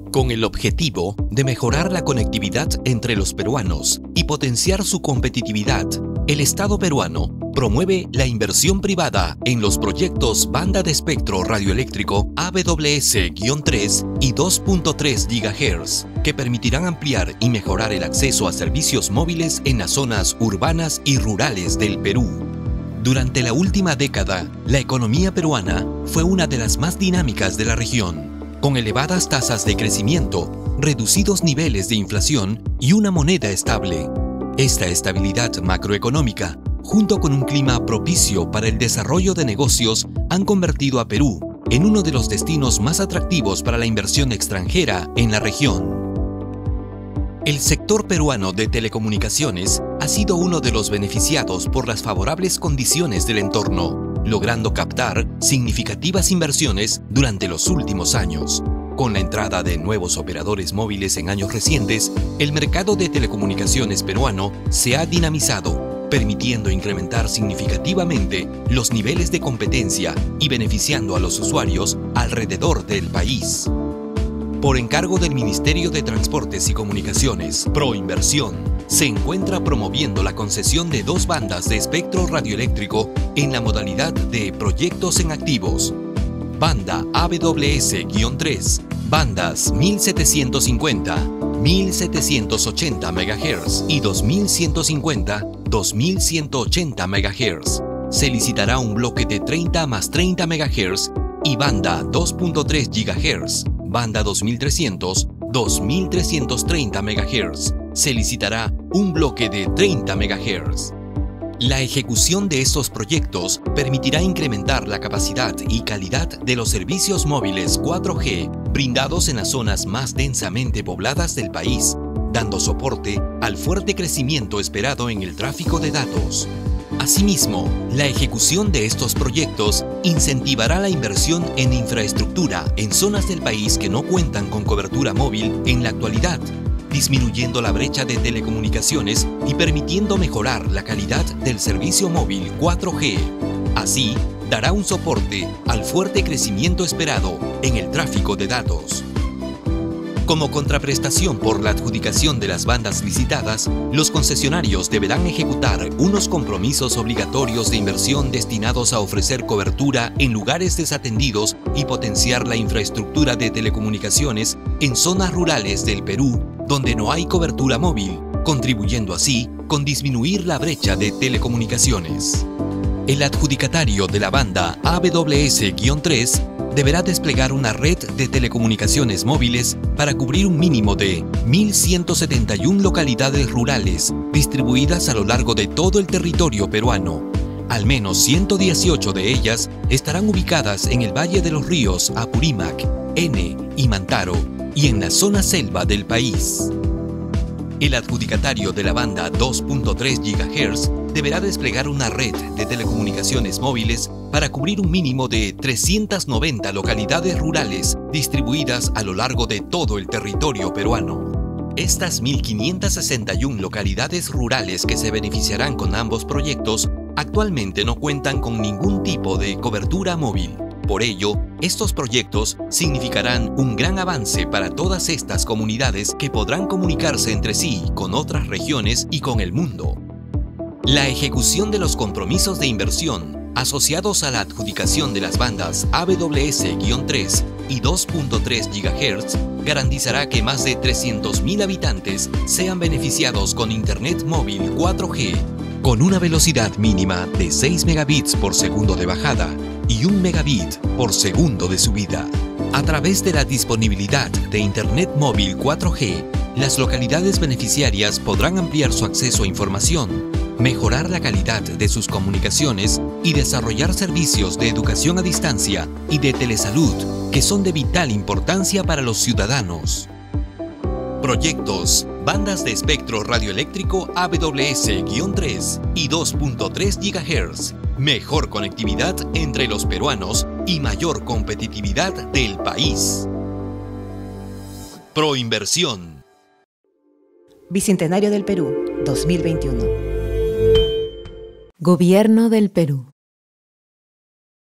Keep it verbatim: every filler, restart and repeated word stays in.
Con el objetivo de mejorar la conectividad entre los peruanos y potenciar su competitividad, el Estado peruano promueve la inversión privada en los proyectos banda de espectro radioeléctrico A W S tres y dos punto tres gigahertz, que permitirán ampliar y mejorar el acceso a servicios móviles en las zonas urbanas y rurales del Perú. Durante la última década, la economía peruana fue una de las más dinámicas de la región, con elevadas tasas de crecimiento, reducidos niveles de inflación y una moneda estable. Esta estabilidad macroeconómica, junto con un clima propicio para el desarrollo de negocios, han convertido a Perú en uno de los destinos más atractivos para la inversión extranjera en la región. El sector peruano de telecomunicaciones ha sido uno de los beneficiados por las favorables condiciones del entorno, logrando captar significativas inversiones durante los últimos años. Con la entrada de nuevos operadores móviles en años recientes, el mercado de telecomunicaciones peruano se ha dinamizado, permitiendo incrementar significativamente los niveles de competencia y beneficiando a los usuarios alrededor del país. Por encargo del Ministerio de Transportes y Comunicaciones, Proinversión se encuentra promoviendo la concesión de dos bandas de espectro radioeléctrico en la modalidad de proyectos en activos. Banda A W S tres, bandas mil setecientos cincuenta, mil setecientos ochenta megahertz y dos mil ciento cincuenta, dos mil ciento ochenta megahertz. Se licitará un bloque de treinta más treinta megahertz y banda dos punto tres gigahertz, banda dos mil trescientos, dos mil trescientos treinta megahertz. Se licitará un bloque de treinta megahertz. La ejecución de estos proyectos permitirá incrementar la capacidad y calidad de los servicios móviles cuatro G brindados en las zonas más densamente pobladas del país, dando soporte al fuerte crecimiento esperado en el tráfico de datos. Asimismo, la ejecución de estos proyectos incentivará la inversión en infraestructura en zonas del país que no cuentan con cobertura móvil en la actualidad, disminuyendo la brecha de telecomunicaciones y permitiendo mejorar la calidad del servicio móvil cuatro G. Así, dará un soporte al fuerte crecimiento esperado en el tráfico de datos. Como contraprestación por la adjudicación de las bandas licitadas, los concesionarios deberán ejecutar unos compromisos obligatorios de inversión destinados a ofrecer cobertura en lugares desatendidos y potenciar la infraestructura de telecomunicaciones en zonas rurales del Perú donde no hay cobertura móvil, contribuyendo así con disminuir la brecha de telecomunicaciones. El adjudicatario de la banda A W S tres deberá desplegar una red de telecomunicaciones móviles para cubrir un mínimo de mil ciento setenta y una localidades rurales distribuidas a lo largo de todo el territorio peruano. Al menos ciento dieciocho de ellas estarán ubicadas en el Valle de los Ríos Apurímac, Ene y Mantaro y en la zona selva del país. El adjudicatario de la banda dos punto tres gigahertz deberá desplegar una red de telecomunicaciones móviles para cubrir un mínimo de trescientas noventa localidades rurales distribuidas a lo largo de todo el territorio peruano. Estas mil quinientas sesenta y una localidades rurales que se beneficiarán con ambos proyectos actualmente no cuentan con ningún tipo de cobertura móvil. Por ello, estos proyectos significarán un gran avance para todas estas comunidades que podrán comunicarse entre sí con otras regiones y con el mundo. La ejecución de los compromisos de inversión asociados a la adjudicación de las bandas A W S tres y dos punto tres gigahertz garantizará que más de trescientos mil habitantes sean beneficiados con Internet móvil cuatro G, con una velocidad mínima de seis megabits por segundo de bajada y un megabit por segundo de subida. A través de la disponibilidad de Internet móvil cuatro G, las localidades beneficiarias podrán ampliar su acceso a información, mejorar la calidad de sus comunicaciones y desarrollar servicios de educación a distancia y de telesalud que son de vital importancia para los ciudadanos. Proyectos bandas de espectro radioeléctrico A W S tres y dos punto tres gigahertz. Mejor conectividad entre los peruanos y mayor competitividad del país. Proinversión. Bicentenario del Perú, dos mil veintiuno. Gobierno del Perú.